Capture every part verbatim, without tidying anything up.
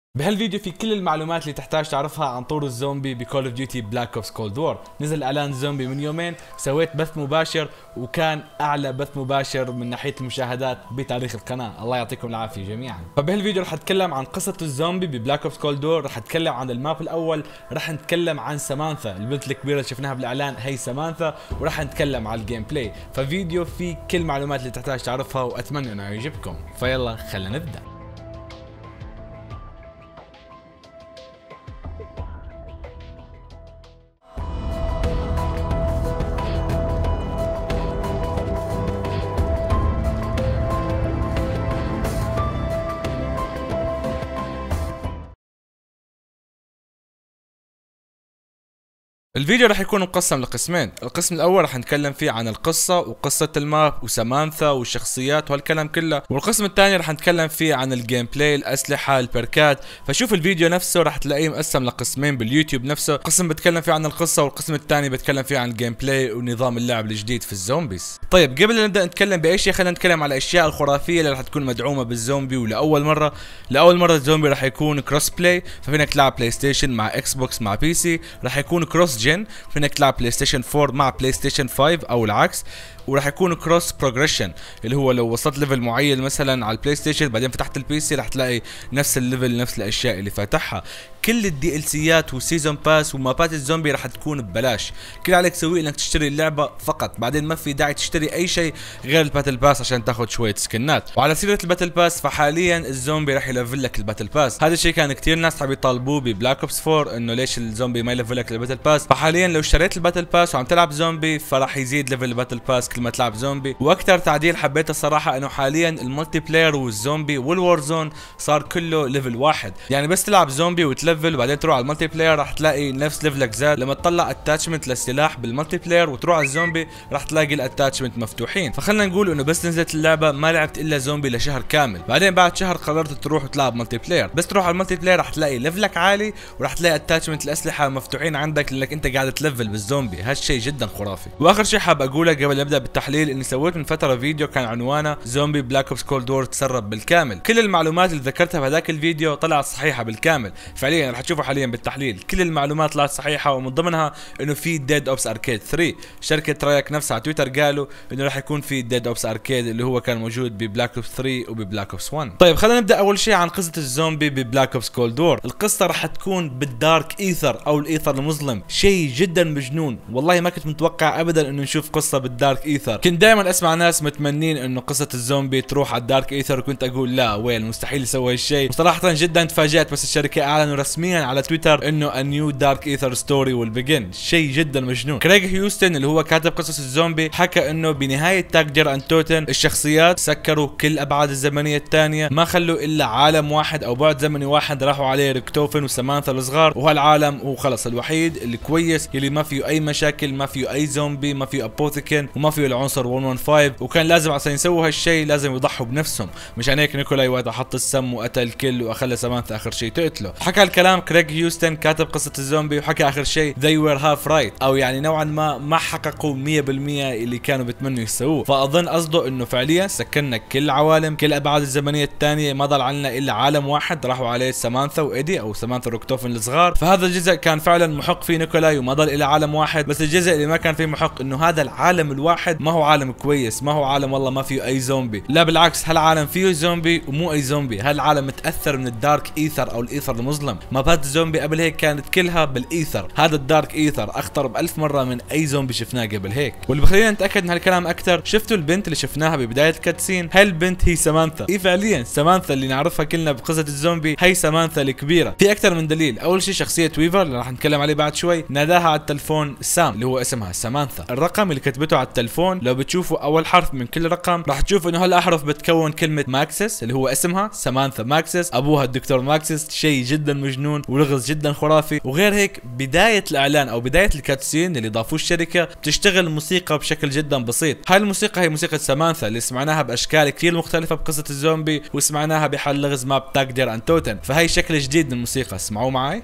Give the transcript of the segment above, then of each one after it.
بهالفيديو في كل المعلومات اللي تحتاج تعرفها عن طور الزومبي بكول اوف ديوتي بلاك اوبس كولد وور. نزل اعلان زومبي من يومين، سويت بث مباشر وكان اعلى بث مباشر من ناحيه المشاهدات بتاريخ القناه، الله يعطيكم العافيه جميعا. فبهالفيديو رح اتكلم عن قصه الزومبي ببلاك اوبس كولد وور، رح اتكلم عن الماب الاول، رح نتكلم عن سامانثا البنت الكبيره اللي شفناها بالاعلان، هي سامانثا، ورح نتكلم عن الجيم بلاي. ففيديو فيه كل المعلومات اللي تحتاج تعرفها واتمنى انه يعجبكم. فيلا خلينا نبدا. الفيديو راح يكون مقسم لقسمين، القسم الاول راح نتكلم فيه عن القصة وقصة الماب وسامانثا والشخصيات وهالكلام كله، والقسم الثاني راح نتكلم فيه عن الجيم بلاي، الاسلحة، البركات. فشوف الفيديو نفسه راح تلاقيه مقسم لقسمين باليوتيوب نفسه، قسم بتكلم فيه عن القصة والقسم الثاني بتكلم فيه عن الجيم بلاي ونظام اللعب الجديد في الزومبيز. طيب قبل لا نبدا نتكلم باي شيء خلينا نتكلم على الاشياء الخرافية اللي راح تكون مدعومة بالزومبي. ولاول مرة لاول مرة الزومبي راح يكون كروس بلاي، ففينك تلعب بلاي ستيشن مع اكس بوكس مع بي سي، راح يكون كروس جن، فينك تلعب بلاي ستيشن فور مع بلاي ستيشن فايف او العكس، وراح يكون كروس بروجريشن اللي هو لو وصلت ليفل معين مثلا على البلاي ستيشن بعدين فتحت البي سي راح تلاقي نفس الليفل نفس الاشياء اللي فاتحها. كل الدي ال سيات وسيزون باس ومابات الزومبي راح تكون ببلاش، كل عليك تسويه انك تشتري اللعبه فقط، بعدين ما في داعي تشتري اي شيء غير الباتل باس عشان تاخذ شويه سكنات. وعلى سيره الباتل باس فحاليا الزومبي راح يلفل لك الباتل باس، هذا الشيء كان كثير ناس حابين يطالبوه ببلاك اوبس فور انه ليش الزومبي ما يلفل لك الباتل باس. فحاليا لو اشتريت الباتل باس وعم تلعب زومبي فراح يزيد ليفل الباتل باس كل ما تلعب زومبي. واكثر تعديل حبيته الصراحه انه حاليا الملتي بلاير والزومبي والوار زون صار كله ليفل واحد، يعني بس تلعب زومبي وتلفل وبعدين تروح على الملتي بلاير راح تلاقي نفس ليفلك زاد. لما تطلع اتاتشمنت للسلاح بالملتي بلاير وتروح على الزومبي راح تلاقي الاتاتشمنت مفتوحين. فخلنا نقول انه بس نزلت اللعبه ما لعبت الا زومبي لشهر كامل، بعدين بعد شهر قررت تروح وتلعب ملتي بلاير، بس تروح على الملتي بلاير راح تلاقي ليفلك عالي وراح تلاقي اتاتشمنت الاسلحه مفتوحين عندك لانك انت قاعد تلفل بالزومبي. هالشيء جدا خرافي. واخر شيء حاب اقوله قبل نبدا بالتحليل اني سويت من فتره فيديو كان عنوانه زومبي بلاك اوبس كولد وور تسرب بالكامل. كل المعلومات اللي ذكرتها بهذاك الفيديو طلعت صحيحه بالكامل، فعليا رح تشوفوا حاليا بالتحليل كل المعلومات طلعت صحيحه، ومن ضمنها انه في ديد اوبس اركيد ثري. شركه رايك نفسها على تويتر قالوا انه راح يكون في ديد اوبس اركيد اللي هو كان موجود ببلاك اوبس ثري وببلاك اوبس ون. طيب خلينا نبدا اول شيء عن قصه الزومبي ببلاك اوبس كولد وور. القصه راح تكون بالدارك ايثر او الايثر المظلم، شيء جدا مجنون، والله ما كنت متوقع ابدا انه نشوف قصه بالدارك ايثر. كنت دائما اسمع ناس متمنين انه قصه الزومبي تروح على الدارك ايثر، وكنت اقول لا وين مستحيل يسوي هالشيء. وصراحه جدا تفاجأت بس الشركه اعلنوا رسميا على تويتر انه a new dark ether story will begin. شيء جدا مجنون. كريغ هيوستن اللي هو كاتب قصص الزومبي حكى انه بنهايه تاكدر اند توتن الشخصيات سكروا كل ابعاد الزمنيه الثانيه، ما خلوا الا عالم واحد او بعد زمني واحد راحوا عليه ريكتوفن وسامانثا الصغار، وهالعالم هو خلص الوحيد اللي كويس يلي ما فيه اي مشاكل، ما فيه اي زومبي، ما فيه ابوثيكن، وما فيه العنصر مية وخمسة، وكان لازم عشان يسووا هالشيء لازم يضحوا بنفسهم. مشان هيك نيكولاي وقتها حط السم وقتل الكل واخلى سامانثا اخر شيء تقتله. حكى الكلام كريغ هيوستن كاتب قصه الزومبي، وحكى اخر شيء they were half right، او يعني نوعا ما ما حققوا مية بالمية اللي كانوا بتمنوا يسووه. فاظن قصده انه فعليا سكرنا كل العوالم كل الابعاد الزمنيه الثانيه، ما ضل عنا الا عالم واحد راحوا عليه سامانثا وايدي او سامانثا روكتوفن الصغار. فهذا الجزء كان فعلا محق فيه نيكولاي وما ضل الا عالم واحد. بس الجزء اللي ما كان فيه محق انه هذا العالم الواحد ما هو عالم كويس، ما هو عالم والله ما فيه اي زومبي، لا بالعكس هالعالم فيه زومبي ومو اي زومبي، هالعالم متاثر من الدارك ايثر او الايثر المظلم. مابات الزومبي قبل هيك كانت كلها بالايثر، هذا الدارك ايثر اخطر بألف مره من اي زومبي شفناه قبل هيك. واللي بخلينا نتاكد من هالكلام اكثر، شفتوا البنت اللي شفناها ببدايه الكاتسين؟ هاي البنت هي سامانثا، اي فعليا سامانثا اللي نعرفها كلنا بقصه الزومبي هي سامانثا الكبيره. في اكثر من دليل، اول شيء شخصيه ويفر اللي راح نتكلم عليه بعد شوي ناداها على التلفون سام اللي هو اسمها سامانثا. الرقم اللي كتبته على التلفون لو بتشوفوا اول حرف من كل رقم راح تشوفوا انه هالاحرف بتكون كلمه ماكسس اللي هو اسمها سامانثا ماكسس، ابوها الدكتور ماكسس. شيء جدا مجنون ولغز جدا خرافي. وغير هيك بدايه الاعلان او بدايه الكاتسين اللي ضافوه الشركه بتشتغل موسيقى بشكل جدا بسيط. هاي الموسيقى هي موسيقى سامانثا اللي سمعناها باشكال كثير مختلفه بقصه الزومبي، وسمعناها بحل لغز ماب تاكدر اند توتن، فهي شكل جديد من الموسيقى. اسمعوا معي.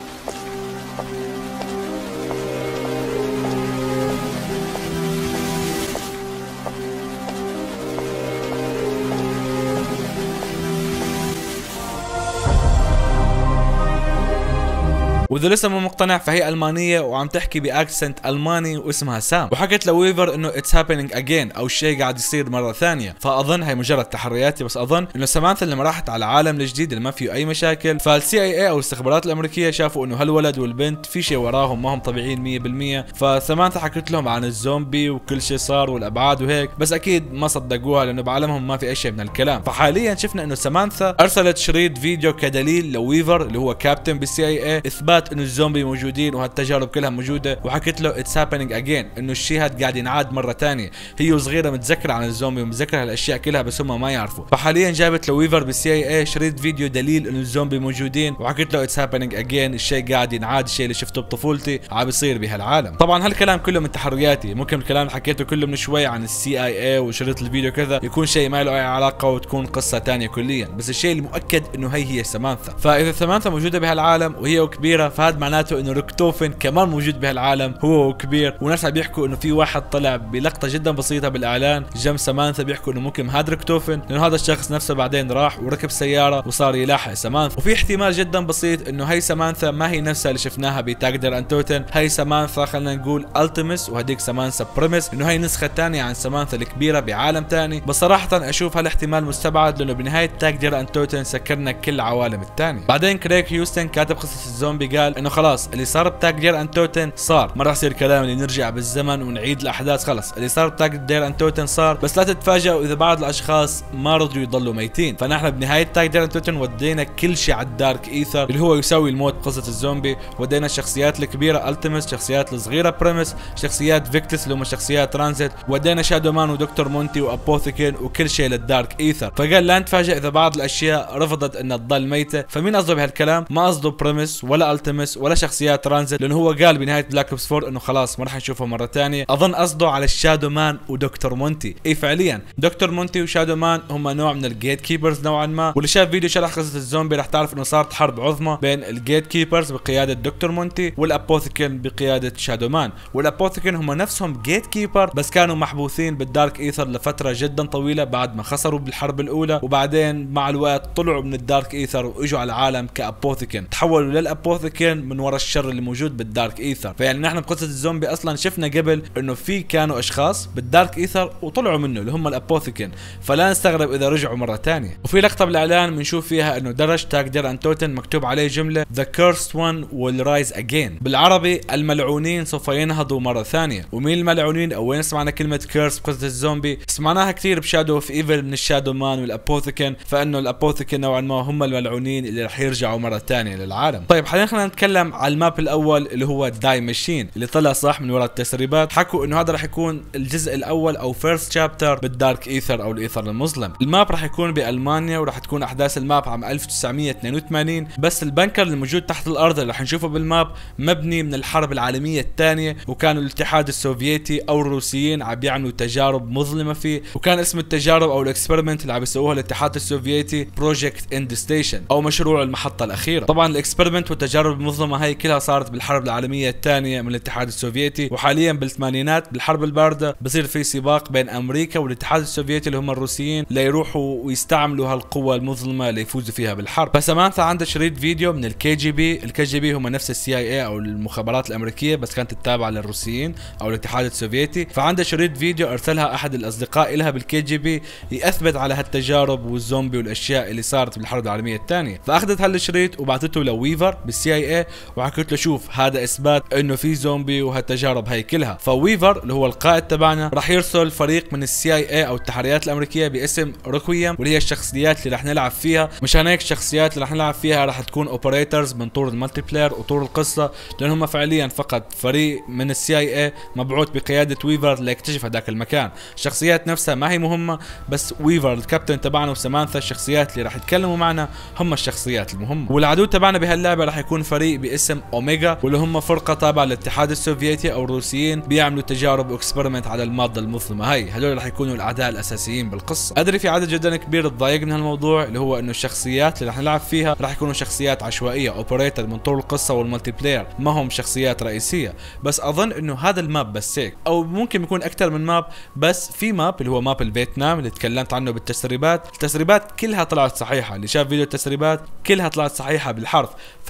واذا لسه مو مقتنع فهي المانيه وعم تحكي باكسنت الماني واسمها سام، وحكت لويفر انه اتس هابينج اجين او الشيء قاعد يصير مره ثانيه. فاظن هي مجرد تحرياتي، بس اظن انه سامانثا لما راحت على العالم الجديد اللي ما فيه اي مشاكل، فالسي اي اي او الاستخبارات الامريكيه شافوا انه هالولد والبنت في شيء وراهم ما هم طبيعيين مية بالمية. فسامانثا حكت لهم عن الزومبي وكل شيء صار والابعاد وهيك، بس اكيد ما صدقوها لانه بعالمهم ما في اي شيء من الكلام. فحاليا شفنا انه سامانثا ارسلت شريط فيديو كدليل لويفر اللي هو كابتن بالسي اي اي اثبات انه الزومبي موجودين وهالتجارب كلها موجوده، وحكت له اتس هابينج اجين انه الشيء هذا قاعد ينعاد مره ثانيه. هي وصغيره متذكره عن الزومبي ومتذكره هالاشياء كلها بس هم ما يعرفوا. فحاليا جابت لويفر بالسي اي اي شريط فيديو دليل انه الزومبي موجودين، وحكت له اتس هابينج اجين الشيء قاعد ينعاد، الشيء اللي شفته بطفولتي عم بيصير بهالعالم. طبعا هالكلام كله من تحرياتي، ممكن الكلام اللي حكيته كله من شوي عن السي اي اي وشريط الفيديو كذا يكون شيء ما له اي علاقه وتكون قصه ثانيه كليا، بس الشيء المؤكد انه هي هي سامانثا. فاذا سامانثا موجوده بهالعالم وهي كبيره، فهذا معناته انه ريكتوفن كمان موجود بهالعالم هو كبير. وناس عم بيحكوا انه في واحد طلع بلقطه جدا بسيطه بالاعلان جنب سامانثا بيحكوا انه ممكن هذا ريكتوفن، لانه هذا الشخص نفسه بعدين راح وركب سياره وصار يلاحق سامانثا. وفي احتمال جدا بسيط انه هي سامانثا ما هي نفسها اللي شفناها بتاجدر اند توتن، هي سامانثا خلينا نقول التيمس وهديك سامانثا بريمس، انه هي نسخه ثانيه عن سامانثا الكبيره بعالم ثاني. بس صراحه اشوف هالاحتمال مستبعد، لانه بنهايه تاجدر اند توتن سكرنا كل العوالم الثانيه. بعدين كريغ هيوستن كاتب قصه الزومبي قال انه خلاص اللي صار بتاجدر اند توتن صار، ما راح يصير كلام اللي نرجع بالزمن ونعيد الاحداث، خلص اللي صار بتاجدر اند توتن صار. بس لا تتفاجئوا اذا بعض الاشخاص ما رضوا يضلوا ميتين، فنحن بنهايه تاجدر اند توتن ودينا كل شيء على الدارك ايثر اللي هو يساوي الموت بقصه الزومبي. ودينا الشخصيات الكبيره التيمس، شخصيات الصغيره بريمس، شخصيات فيكتس اللي هم شخصيات ترانزيت، ودينا شادو مان ودكتور مونتي وابوثيكن وكل شيء للدارك ايثر. فقال لا نتفاجئ اذا بعض الاشياء رفضت انها تضل ميته. فمين قصده بهالكلام؟ ما قصده بريمس ولا التيمس ولا شخصيات ترانزيت، لانه هو قال بنهايه بلاك اوبس فور انه خلاص ما راح نشوفه مره ثانيه. اظن قصده على الشادو مان ودكتور مونتي. اي فعليا دكتور مونتي وشادو مان هم نوع من الجيت كيبرز نوعا ما، واللي شاف فيديو شرح قصه الزومبي راح تعرف انه صارت حرب عظمى بين الجيت كيبرز بقياده دكتور مونتي والابوثيكن بقياده شادو مان. والابوثيكن هم نفسهم جيت كيبر بس كانوا محبوسين بالدارك ايثر لفتره جدا طويله بعد ما خسروا بالحرب الاولى، وبعدين مع الوقت طلعوا من الدارك ايثر واجوا على العالم كابوثيكن، تحولوا للابوثيكن من وراء الشر اللي موجود بالدارك ايثر. فيعني نحن بقصه الزومبي اصلا شفنا قبل انه في كانوا اشخاص بالدارك ايثر وطلعوا منه اللي هم الابوثيكن، فلا نستغرب اذا رجعوا مره ثانيه. وفي لقطه بالاعلان بنشوف فيها انه درج تاجدر اند توتن مكتوب عليه جمله The cursed one will rise again، بالعربي الملعونين سوف ينهضوا مره ثانيه. ومين الملعونين او وين سمعنا كلمه كيرس بقصه الزومبي؟ سمعناها كثير بشادو اوف ايفل من الشادو مان والابوثيكن، فانه الابوثيكن نوعا ما هم الملعونين اللي رح يرجعوا مره ثانيه للعالم. طيب حاليا خلينا نتكلم على الماب الاول اللي هو داي ماشين اللي طلع صح من وراء التسريبات. حكوا انه هذا رح يكون الجزء الاول او فيرست شابتر بالدارك ايثر او الايثر المظلم. الماب رح يكون بالمانيا ورح تكون احداث الماب عام ألف وتسعمية واثنين وثمانين، بس البنكر الموجود تحت الارض اللي رح نشوفه بالماب مبني من الحرب العالميه الثانيه، وكانوا الاتحاد السوفيتي او الروسيين عم بيعملوا تجارب مظلمه فيه، وكان اسم التجارب او الاكسبيرمنت اللي عم بيسووها الاتحاد السوفيتي بروجكت اند ستيشن او مشروع المحطه الاخيره. طبعا الاكسبيرمنت والتجارب المظلمه هاي كلها صارت بالحرب العالميه الثانيه من الاتحاد السوفيتي، وحاليا بالثمانينات بالحرب البارده بصير في سباق بين امريكا والاتحاد السوفيتي اللي هم الروسيين ليروحوا ويستعملوا هالقوه المظلمه ليفوزوا فيها بالحرب. فسامانثا عندها شريط فيديو من الكي جي بي، الكي جي بي هم نفس السي اي اي او المخابرات الامريكيه بس كانت تتابع للروسيين او الاتحاد السوفيتي. فعندها شريط فيديو ارسلها احد الاصدقاء لها بالكي جي بي يثبت على هالتجارب والزومبي والاشياء اللي صارت بالحرب العالميه الثانيه. فاخذت هالشريط وبعثته لويفر بالسي اي اي وحكيت له شوف هذا اثبات انه في زومبي وهالتجارب هي كلها. فويفر اللي هو القائد تبعنا راح يرسل فريق من السي اي اي او التحريات الامريكيه باسم روكويم، واللي هي الشخصيات اللي رح نلعب فيها. مشان هيك الشخصيات اللي رح نلعب فيها رح تكون اوبريتورز من طور المالتي بلاير وطور القصه، لان هم فعليا فقط فريق من السي اي اي مبعوث بقياده ويفر ليكتشف هذاك المكان. الشخصيات نفسها ما هي مهمه، بس ويفر الكابتن تبعنا وسامانثا الشخصيات اللي رح يتكلموا معنا هم الشخصيات المهمه. والعدو تبعنا بهاللعبه رح يكون فريق باسم اوميجا، واللي هم فرقه تابعه للاتحاد السوفيتي او الروسيين بيعملوا تجارب واكسبيرمنت على الماده المظلمه هي. هدول رح يكونوا الاعداء الاساسيين بالقصه. ادري في عدد جدا كبير تضايق من هالموضوع، اللي هو انه الشخصيات اللي رح نلعب فيها رح يكونوا شخصيات عشوائيه اوبريتور من طور القصه والمالتي بلاير، ما هم شخصيات رئيسيه. بس اظن انه هذا الماب بس هيك، او ممكن يكون اكثر من ماب. بس في ماب اللي هو ماب الفيتنام اللي تكلمت عنه بالتسريبات، التسريبات كلها طلعت صحيحه، اللي شاف فيديو التسريبات كلها طلعت صحيحه بالحرف. فبفيديو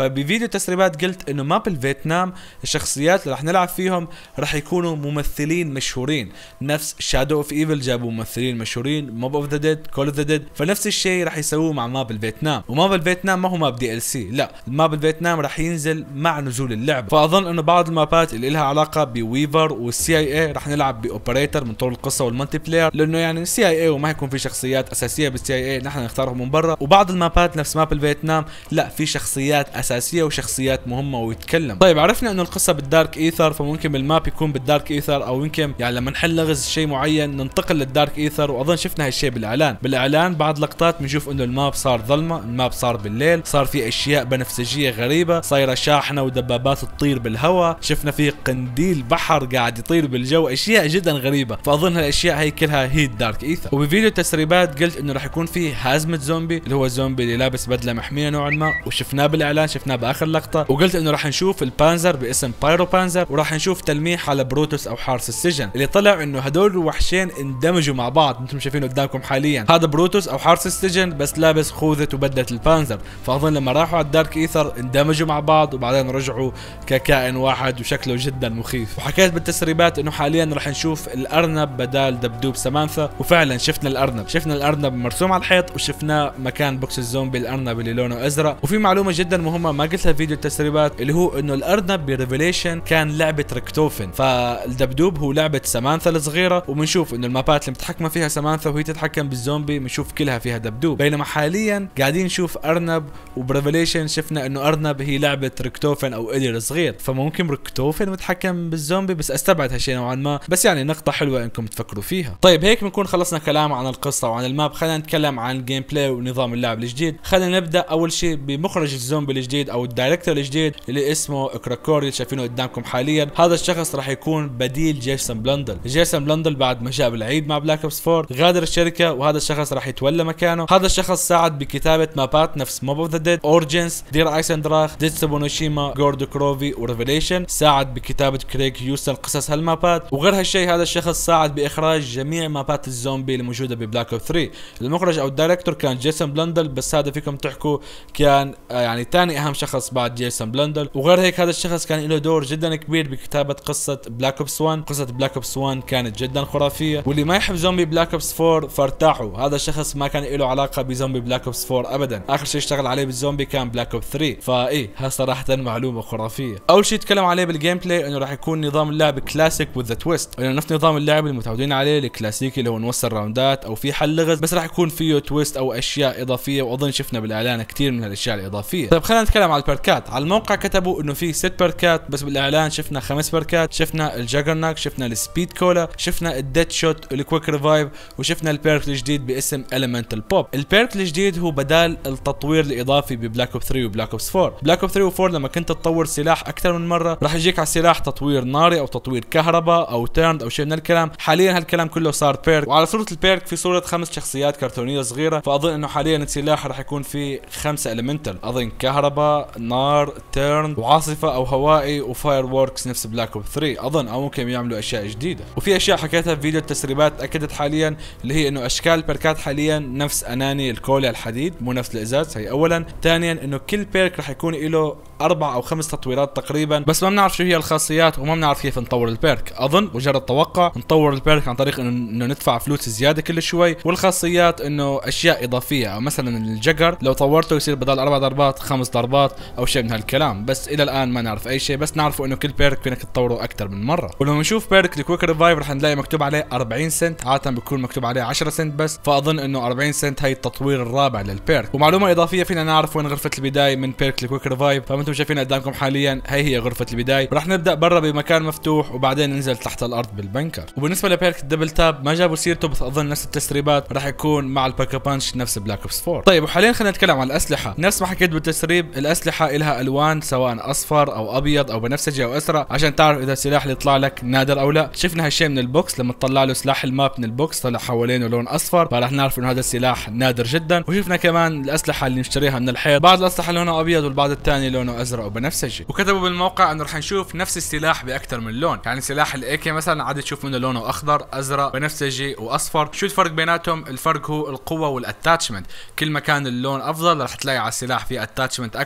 وبفيديو التسريبات قلت انه ماب الفيتنام الشخصيات اللي راح نلعب فيهم راح يكونوا ممثلين مشهورين، نفس شادو اوف ايفل جابوا ممثلين مشهورين، موب اوف ذا ديد، كول اوف ذا ديد، فنفس الشيء راح يسووه مع ماب الفيتنام. وماب الفيتنام ما هو ماب دي ال سي، لا الماب الفيتنام راح ينزل مع نزول اللعبه. فاظن انه بعض المابات اللي لها علاقه بويفر والسي اي اي راح نلعب باوبريتر من طور القصه والمالتي بلاير، لانه يعني السي اي اي وما يكون في شخصيات اساسيه بالسي اي اي نحن نختارهم من برا. وبعض المابات نفس ماب الفيتنام لا في شخصيات اساسيه وشخصيات مهمه ويتكلم. طيب عرفنا انه القصه بالدارك ايثر، فممكن بالماب يكون بالدارك ايثر، او يمكن يعني لما نحل لغز شيء معين ننتقل للدارك ايثر. واظن شفنا هالشيء بالاعلان، بالاعلان بعض لقطات بنشوف انه الماب صار ظلمه، الماب صار بالليل، صار في اشياء بنفسجيه غريبه، صايره شاحنه ودبابات تطير بالهواء، شفنا في قنديل بحر قاعد يطير بالجو، اشياء جدا غريبه. فاظن هالاشياء هي كلها هي الدارك ايثر. وبفيديو التسريبات قلت انه راح يكون في هازمة زومبي اللي هو الزومبي اللي لابس بدله محميه نوعا ما، وشفناه بالاعلان، شفناه باخر لقطه. وقلت انه راح نشوف البانزر باسم بايرو بانزر، وراح نشوف تلميح على بروتوس او حارس السجن، اللي طلع انه هدول الوحشين اندمجوا مع بعض. انتم شايفينه قدامكم حاليا، هذا بروتوس او حارس السجن بس لابس خوذه وبدله البانزر. فاظن لما راحوا على الدارك ايثر اندمجوا مع بعض وبعدين رجعوا ككائن واحد وشكله جدا مخيف. وحكيت بالتسريبات انه حاليا راح نشوف الارنب بدال دبدوب سمانثا، وفعلا شفنا الارنب، شفنا الارنب مرسوم على الحيط وشفناه مكان بوكس الزومبي الارنب اللي لونه ازرق. وفي معلومه جدا مهمه ما قلتها في فيديو التسريبات، اللي هو انه الارنب بريفيليشن كان لعبه ريكتوفن، فالدبدوب هو لعبه سمانثا الصغيره. وبنشوف انه المابات اللي متحكمه فيها سمانثا وهي تتحكم بالزومبي بنشوف كلها فيها دبدوب، بينما حاليا قاعدين نشوف ارنب، وبريفيليشن شفنا انه ارنب هي لعبه ريكتوفن او ادير صغير، فممكن ريكتوفن متحكم بالزومبي، بس استبعد هالشيء نوعا ما، بس يعني نقطه حلوه انكم تفكروا فيها. طيب هيك بنكون خلصنا كلام عن القصه وعن الماب، خلينا نتكلم عن الجيم بلاي ونظام اللعب الجديد. خلينا نبدا اول شيء بمخرج الزومبي الجديد او الدايركتور الجديد اللي اسمه كراكوري، شايفينه قدامكم حاليا. هذا الشخص راح يكون بديل جيسون بلندل. جيسون بلندل بعد ما جاء بالعيد مع بلاك اوبس فور غادر الشركه، وهذا الشخص راح يتولى مكانه. هذا الشخص ساعد بكتابه مابات نفس موب اوف ذا ديد، اورجنز، دير ايسندراخ، ديد سوبونوشيما، جوردو كروفي وريفيليشن. ساعد بكتابه كريغ هيوستن قصص هالمابات. وغير هالشيء هذا الشخص ساعد باخراج جميع مابات الزومبي الموجوده ببلاك اوب ثري. المخرج او الدايركتور كان جيسون بلندل، بس هذا فيكم تحكوا كان يعني ثاني اهم شخص بعد جيسون بلندل. وغير هيك هذا الشخص كان له دور جدا كبير بكتابه قصه بلاك اوبس ون. قصه بلاك اوبس ون كانت جدا خرافيه، واللي ما يحب زومبي بلاك اوبس فور فارتاحوا، هذا الشخص ما كان له علاقه بزومبي بلاك اوبس فور ابدا، اخر شيء اشتغل عليه بالزومبي كان بلاك اوبس ثري. فايه ها صراحه معلومه خرافيه. اول شيء تكلم عليه بالجيم بلاي انه راح يكون نظام اللعب كلاسيك وذ تويست، لانه نفس نظام اللعب اللي متعودين عليه الكلاسيكي اللي هو نوصل راوندات او في حل لغز، بس راح يكون فيه تويست او اشياء اضافيه، واظن شفنا بالاعلان كثير من الاشياء الاضافيه. طيب خلينا نتكلم على البركات. على الموقع كتبوا انه في ست بركات، بس بالاعلان شفنا خمس بركات. شفنا الجاجرناك، شفنا السبيد كولا، شفنا الديد شوت، الكويك ريفايف، وشفنا البيرك الجديد باسم اليمنتال بوب. البيرك الجديد هو بدال التطوير الاضافي ببلاك اوب ثري وبلاك اوب فور. بلاك اوب ثري وفور لما كنت تطور سلاح اكثر من مره راح يجيك على السلاح تطوير ناري او تطوير كهرباء او تيرند او شيء من الكلام. حاليا هالكلام كله صار بيرك، وعلى صوره البيرك في صوره خمس شخصيات كرتونيه صغيره. فاظن انه حاليا السلاح راح يكون في خمسه اليمنتال، اظن كهرباء، نار، تيرن، وعاصفه او هوائي، وفاير ووركس نفس بلاك اوب ثري اظن، او ممكن يعملوا اشياء جديده. وفي اشياء حكيتها في فيديو التسريبات اكدت حاليا، اللي هي انه اشكال البيركات حاليا نفس اناني الكولا الحديد مو نفس الازاز، هي اولا. ثانيا انه كل بيرك راح يكون له اربع او خمس تطويرات تقريبا، بس ما بنعرف شو هي الخاصيات وما بنعرف كيف نطور البيرك. اظن مجرد توقع نطور البيرك عن طريق انه ندفع فلوس زياده كل شوي. والخاصيات انه اشياء اضافيه، او مثلا الجقر لو طورته يصير بدل اربع ضربات خمس ضربات او شيء من هالكلام، بس الى الان ما نعرف اي شيء، بس نعرفه انه كل بيرك فينك تطوره اكثر من مره. ولما نشوف بيرك الكويك ريفايف رح نلاقي مكتوب عليه أربعين سنت، عاده بيكون مكتوب عليه عشرة سنت بس، فاظن انه أربعين سنت هي التطوير الرابع للبيرك. ومعلومه اضافيه فينا نعرف وين غرفه البدايه من بيرك الكويك ريفايف، فانتم شايفين قدامكم حاليا هي هي غرفه البدايه. رح نبدا برا بمكان مفتوح وبعدين ننزل تحت الارض بالبنكر. وبالنسبه لبيرك الدبل تاب ما جابوا سيرته، بس اظن نفس التسريبات رح يكون مع الباكا بانش نفس بلاك اوبس فور. طيب وحاليا خلينا نتكلم عن الاسلحه. نفس ما حكيت بالتسريب الاسلحه لها الوان سواء اصفر او ابيض او بنفسجي او ازرق، عشان تعرف اذا السلاح اللي يطلع لك نادر او لا. شفنا هالشيء من البوكس، لما تطلع له سلاح الماب من البوكس طلع حوالينه لون اصفر، فرح نعرف انه هذا السلاح نادر جدا. وشفنا كمان الاسلحه اللي نشتريها من الحيط، بعض الاسلحه لونها ابيض والبعض الثاني لونه ازرق وبنفسجي. وكتبوا بالموقع انه رح نشوف نفس السلاح باكثر من لون، يعني سلاح الاي كي مثلا عاد تشوف منه لونه اخضر، ازرق، بنفسجي واصفر. شو الفرق بيناتهم؟ الفرق هو القوه والاتاتشمنت، كل ما كان اللون افضل رح تلاقي على السلاح في اتاتشمنت اكثر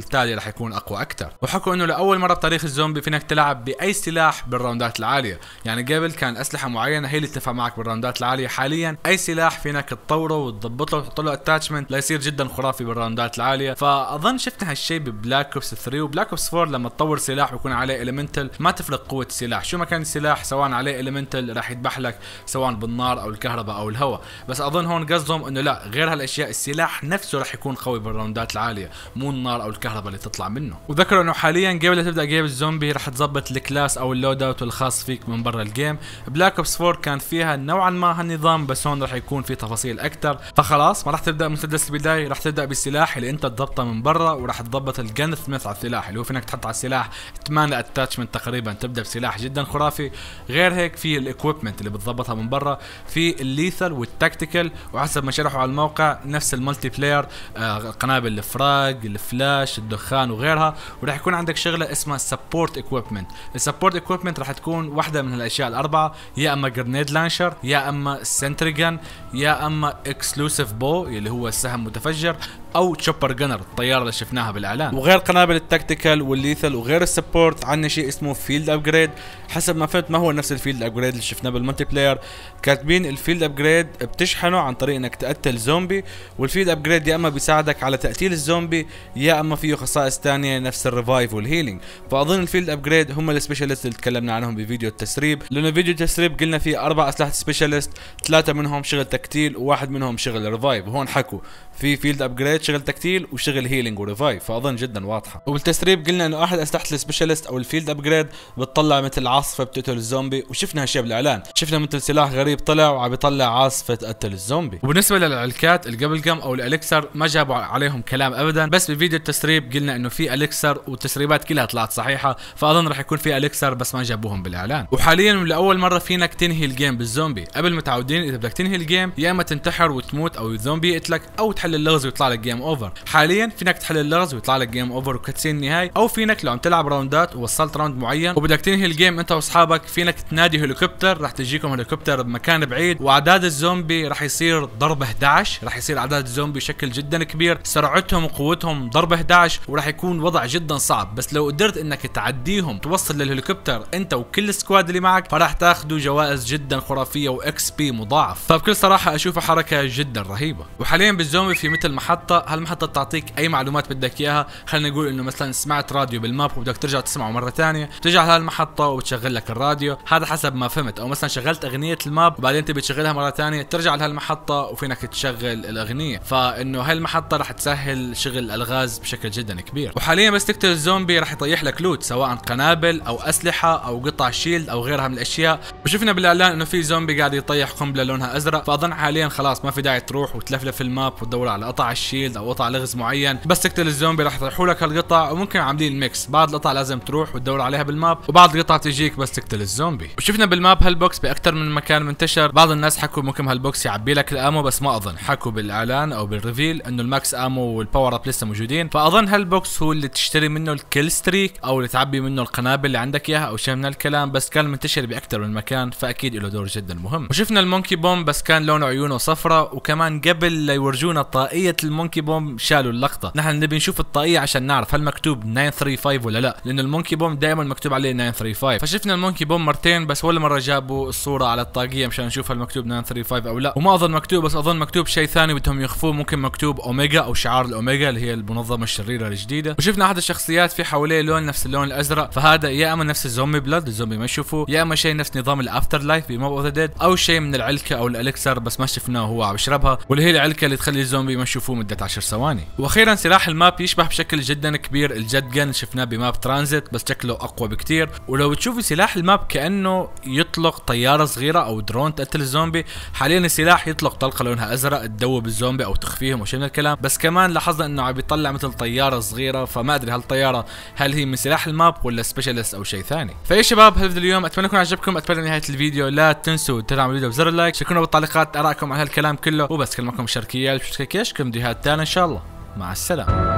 وبالتالي راح يكون اقوى اكثر. وحكوا انه لاول مره بتاريخ الزومبي فينك تلعب باي سلاح بالراوندات العاليه، يعني قبل كان اسلحه معينه هي اللي تنفع معك بالراوندات العاليه، حاليا اي سلاح فينك تطوره وتضبطه وتحط له اتاتشمنت ليصير جدا خرافي بالراوندات العاليه. فاظن شفنا هالشيء ببلاك اوبس ثلاثة وبلاك اوبس أربعة، لما تطور سلاح ويكون عليه اليمنتال ما تفرق قوه السلاح، شو ما كان السلاح سواء عليه اليمنتال راح يذبح لك سواء بالنار او الكهرباء او الهواء. بس اظن هون قصدهم انه لا، غير هالاشياء السلاح نفسه راح يكون قوي بالراوندات العاليه، مو النار او الكهرباء اللي تطلع منه. وذكروا انه حاليا قبل لا تبدا جيم الزومبي راح تظبط الكلاس او اللود اوت الخاص فيك من برا الجيم. بلاك اوبس أربعة كان فيها نوعا ما هالنظام، بس هون راح يكون في تفاصيل اكثر. فخلاص ما راح تبدا مسدس البدايه، راح تبدا بالسلاح اللي انت تضبطه من برا، وراح تضبط الجن سميث على السلاح اللي هو فينك تحط على السلاح ثمانية اتاتشمنت تقريبا، تبدا بسلاح جدا خرافي. غير هيك في الاكويبمنت اللي بتضبطها من برا، في الليثل والتكتيكال، وحسب ما شرحوا على الموقع نفس الملتي بلاير، آه قنابل الفراغ، الفلاش، الدخان وغيرها. وراح يكون عندك شغله اسمها سبورت اكويبمنت. السبورت اكويبمنت راح تكون واحده من الاشياء الاربعه، يا اما جرنيد لانشر، يا اما سنتريجن، يا اما اكسلوسيف بو اللي هو السهم متفجر، او تشوبر جنر الطياره اللي شفناها بالاعلان. وغير قنابل التكتيكال والليثل وغير السبورت عندنا شيء اسمه فيلد ابجريد. حسب ما فهمت ما هو نفس الفيلد ابجريد اللي شفناه بالملتي بلاير، كاتبين الفيلد ابجريد بتشحنه عن طريق انك تقتل زومبي، والفيلد ابجريد يا اما بيساعدك على تقتيل الزومبي يا اما فيه خصائص ثانيه نفس الريفايف والهيلينج. فاظن الفيلد ابجريد هم السبيشالست اللي تكلمنا عنهم بفيديو التسريب، لانه فيديو التسريب قلنا فيه اربع اسلحه سبيشالست، ثلاثه منهم شغل تقتيل وواحد منهم شغل ريفايف، وهون حكوا في فيلد ابجريد شغل تقتيل وشغل هيلينج وريفايف، فاظن جدا واضحه. وبالتسريب قلنا انه احد اسلحه السبيشالست او الفيلد ابجريد بتطلع مثل عاصفه بتقتل الزومبي، وشفنا هالشيء بالاعلان، شفنا مثل سلاح غريب طلع وعم بيطلع عاصفه تقتل الزومبي. وبالنسبه للعلكات القبل جم او الاليكسر ما جابوا عليهم كلام ابدا، بس بفيديو التسريب قلنا انه في اليكسر والتسريبات كلها طلعت صحيحه، فاظن راح يكون في اليكسر بس ما جابوهم بالاعلان. وحاليا لاول مره فينك تنهي الجيم بالزومبي، قبل متعودين اذا بدك تنهي الجيم يا اما تنتحر وتموت او الزومبي يقتلك او تحل اللغز ويطلع لك جيم اوفر. حاليا فينك تحل اللغز ويطلع لك جيم اوفر وكتسين النهايه، او فينك لو عم تلعب راوندات ووصلت راوند معين وبدك تنهي الجيم انت واصحابك فينك تنادي هليكوبتر، راح تجيكم هليكوبتر بمكان بعيد، واعداد الزومبي راح يصير ضرب احد عشر، راح يصير اعداد الزومبي بشكل جدا كبير، سرعتهم وقوتهم ضرب احد عشر، وراح يكون وضع جدا صعب. بس لو قدرت انك تعديهم توصل للهليكوبتر انت وكل السكواد اللي معك فراح تاخذوا جوائز جدا خرافيه واكس بي مضاعف. فبكل صراحه اشوفها حركه جدا رهيبه. وحاليا بالزومبي في مثل محطه، هالمحطه تعطيك اي معلومات بدك اياها، خلينا نقول انه مثلا سمعت راديو بالماب وبدك ترجع تسمعه مره ثانيه، ترجع على هالمحطه وتشغل لك الراديو، هذا حسب ما فهمت. او مثلا شغلت اغنيه الماب وبعدين تبي تشغلها مره ثانيه ترجع لهالمحطه وفينك تشغل الاغنيه، فانه هالمحطه راح تسهل شغل الالغاز بشكل جدا كبير. وحاليا بس تقتل الزومبي راح يطيح لك لوت سواء قنابل او اسلحه او قطع شيلد او غيرها من الاشياء. وشفنا بالاعلان انه في زومبي قاعد يطيح قنبله لونها ازرق، فاظن حاليا خلاص ما في داعي تروح وتلفلف الماب وتدور على قطع الشيلد او قطع لغز معين، بس تقتل الزومبي راح يطيحوا لك هالقطع. وممكن عاملين ميكس، بعض القطع لازم تروح وتدور عليها بالماب وبعض القطع تجيك بس تقتل الزومبي. وشفنا بالماب هالبوكس باكثر من مكان منتشر، بعض الناس حكوا ممكن هالبوكس يعبي لك الامو، بس ما اظن، حكوا بالاعلان او بالريفيل انه الماكس امو والباور اب لسه موجودين، فاظن هالبوكس هو اللي تشتري منه الكيل ستريك او اللي تعبي منه القنابل اللي عندك اياها او شيء من الكلام، بس كان منتشر باكثر من مكان فاكيد له دور جدا مهم. وشفنا المونكي بوم بس كان لونه عيونه صفراء، وكمان قبل لا يورجونا طاقيه المونكي بوم شالوا اللقطه، نحن نبي نشوف الطاقيه عشان نعرف هل مكتوب تسعمية وخمسة وثلاثين ولا لا، لانه المونكي بوم دائما مكتوب عليه تسعمية وخمسة وثلاثين، فشفنا المونكي بوم مرتين بس ولا مره جابوا الصوره على الطاقيه مشان نشوف هل مكتوب تسعمية وخمسة وثلاثين او لا. وما اظن مكتوب، بس اظن مكتوب شيء ثاني بدهم يخفوه، ممكن مكتوب اوميجا او شعار الاوميجا اللي هي المنظمه الشريره الجديده. وشفنا احد الشخصيات في حواليه لون نفس اللون الازرق، فهذا يا اما نفس الزومبي بلاد الزومبي ما يشوفوه، يا اما شيء نفس نظام الافتر لايف بموب اوف ذا ديد، او شيء من العلكه او الاليكسر بس ما شفناه هو عم يشربها، واللي هي العلكه اللي تخلي الزومبي ما يشوفوه مده عشر ثواني. واخيرا سلاح الماب يشبه بشكل جدا كبير الجت جن، شفناه بماب ترانزيت بس شكله اقوى بكتير. ولو تشوفوا سلاح الماب كانه يطلق طياره صغيره او درون تقتل الزومبي، حاليا السلاح يطلق طلقه لونها ازرق تدوب الزومبي او تخفيهم وشيء من الكلام، بس كمان لاحظنا انه عم بيطلع مثل طياره صغيره، فما ادري هالطياره هل هي من سلاح الماب ولا سبيشالست او شيء ثاني. فاي شباب هالفيديو اليوم اتمنى يكون عجبكم، اتمنى نهايه الفيديو لا تنسوا تدعموا الفيديو بزر اللايك، شاركونا بالتعليقات ارائكم عن هالكلام كله، وبس كلمكم شاركيال بشكل كيش كم فيديوهات ثانيه ان شاء الله. مع السلامه.